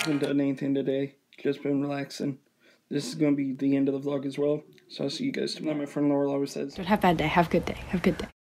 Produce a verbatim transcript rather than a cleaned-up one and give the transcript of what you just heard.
haven't done anything today. Just been relaxing. This is going to be the end of the vlog as well. So I'll see you guys tomorrow. My friend Laurel always says, Don't have a bad day. Have a good day. Have a good day.